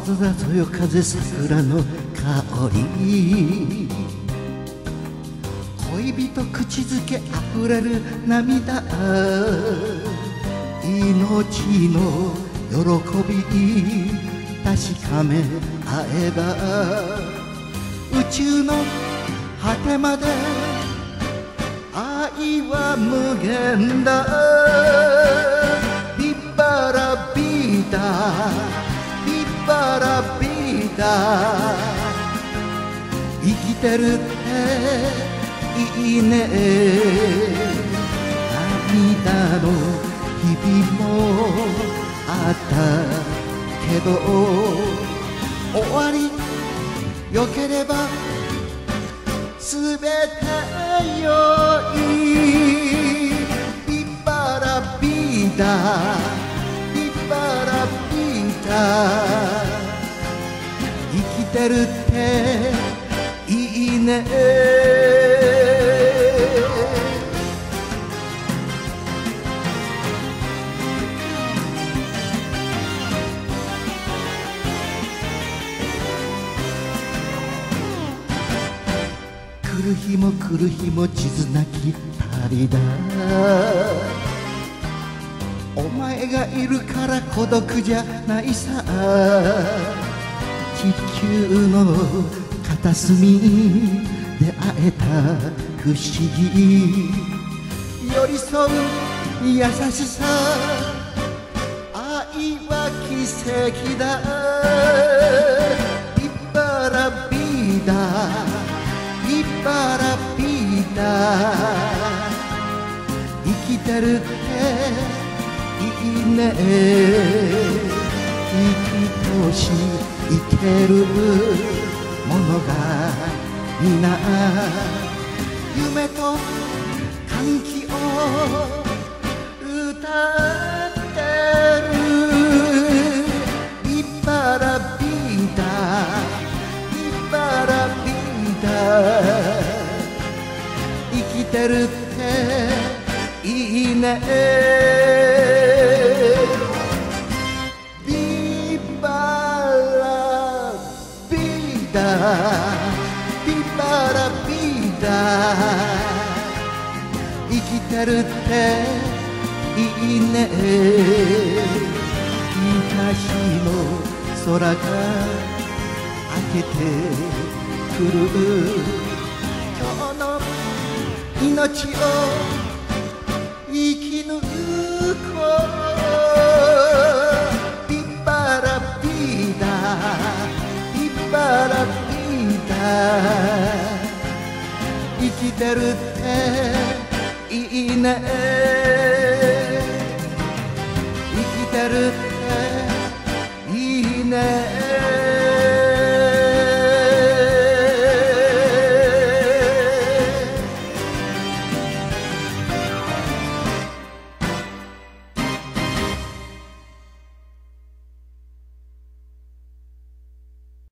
空そよ風桜の香り、恋人口づけあふれる涙、命の喜び確かめ合えば、宇宙の果てまで愛は無限だ。ビッバラビーダ、ビッバラビーダ、生きてるっていいね。涙の日々もあったけど、終わりよければすべてよい。ビッバラビーダ、ビッバラビーダ、生きてるっていいね。来る日も来る日も地図なき旅だ。お前がいるから孤独じゃないさ。地球の片隅で会えた不思議、寄り添う優しさ、愛は奇跡だ。ビッバラビーダ、ビッバラビーダ、生きてるっていいね。生きとし生けるものが皆夢と歓喜を歌ってる。ビッバラビーダ、ビッバラビーダ、生きてるっていいね。ビッバラビーダ、ビッバラビーダ、生きてるっていいね。東の空が明けてくる、今日の命を生き抜こう。ビッバラビーダ、ビッバラビーダ、生きてるっていいね。